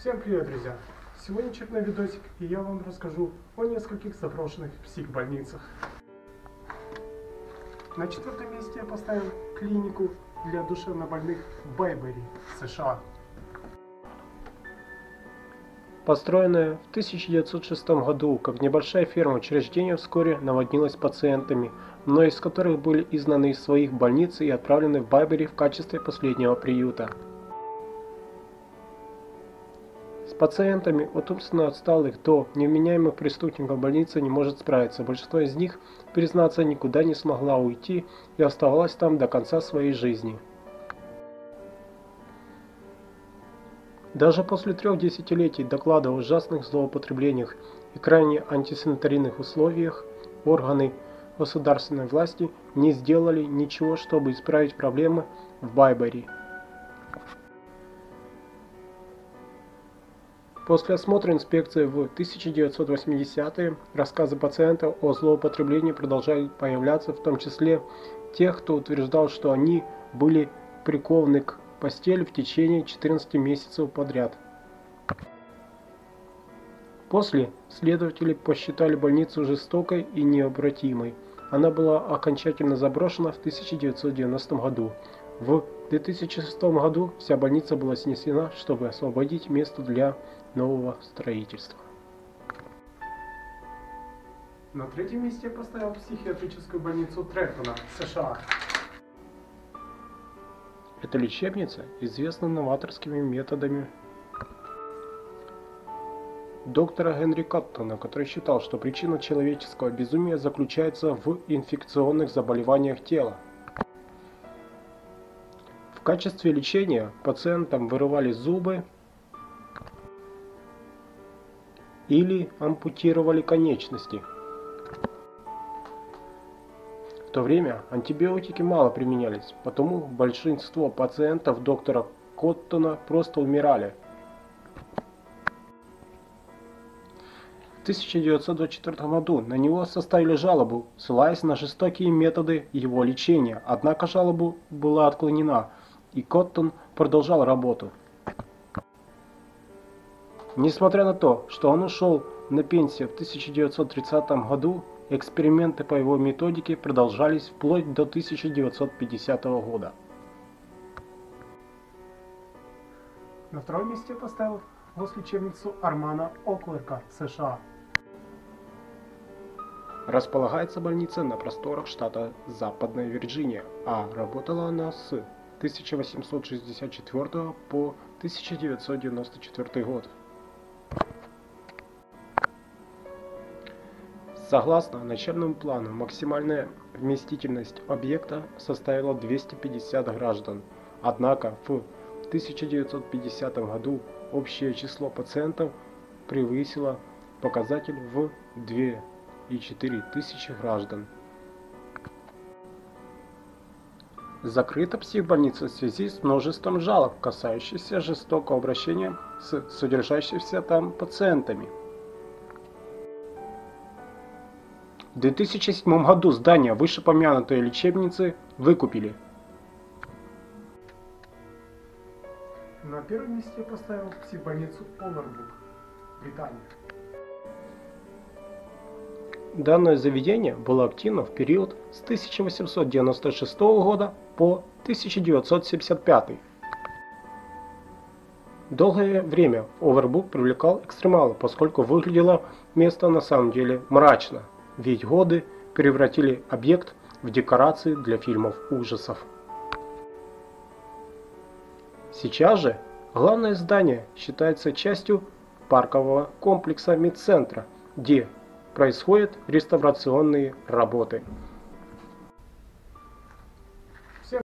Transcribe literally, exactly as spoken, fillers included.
Всем привет, друзья! Сегодня очередной видосик, и я вам расскажу о нескольких заброшенных психбольницах. На четвертом месте я поставил клинику для душевнобольных в Байбери, США. Построенная в тысяча девятьсот шестом году как небольшая ферма, учреждение вскоре наводнилось пациентами, многие из которых были изгнаны из своих больниц и отправлены в Байбери в качестве последнего приюта. С пациентами от умственно отсталых до невменяемых преступников больница не может справиться. Большинство из них, признаться, никуда не смогла уйти и оставалась там до конца своей жизни. Даже после трех десятилетий доклада о ужасных злоупотреблениях и крайне антисанитарных условиях, органы государственной власти не сделали ничего, чтобы исправить проблемы в Байбери. После осмотра инспекции в тысяча девятьсот восьмидесятые рассказы пациентов о злоупотреблении продолжали появляться, в том числе тех, кто утверждал, что они были прикованы к постели в течение четырнадцати месяцев подряд. После следователи посчитали больницу жестокой и необратимой. Она была окончательно заброшена в тысяча девятьсот девяностом году. В две тысячи шестом году вся больница была снесена, чтобы освободить место для нового строительства. На третьем месте я поставил психиатрическую больницу Трентона, США. Эта лечебница известна новаторскими методами доктора Генри Коттона, который считал, что причина человеческого безумия заключается в инфекционных заболеваниях тела. В качестве лечения пациентам вырывали зубы или ампутировали конечности. В то время антибиотики мало применялись, потому большинство пациентов доктора Коттона просто умирали. В тысяча девятьсот двадцать четвёртом году на него составили жалобу, ссылаясь на жестокие методы его лечения, однако жалоба была отклонена, и Коттон продолжал работу. Несмотря на то, что он ушел на пенсию в тысяча девятьсот тридцатом году, эксперименты по его методике продолжались вплоть до тысяча девятьсот пятидесятого года. На втором месте я поставил гослечебницу Армана О'Клерка, США. Располагается больница на просторах штата Западная Вирджиния, а работала она с тысяча восемьсот шестьдесят четвёртого по тысяча девятьсот девяносто четвёртый год. Согласно начальному плану, максимальная вместительность объекта составила двести пятьдесят граждан, однако в тысяча девятьсот пятидесятом году общее число пациентов превысило показатель в две и четыре тысячи граждан. Закрыта психбольница в связи с множеством жалоб, касающихся жестокого обращения с содержащимися там пациентами. В две тысячи седьмом году здание вышеупомянутой лечебницы выкупили. На первом месте я поставил психбольницу Овербрук, Британия. Данное заведение было активно в период с тысяча восемьсот девяносто шестого года по тысяча девятьсот семьдесят пятый. Долгое время Овербрук привлекал экстремалов, поскольку выглядело место на самом деле мрачно, ведь годы превратили объект в декорации для фильмов ужасов. Сейчас же главное здание считается частью паркового комплекса медцентра, где происходят реставрационные работы.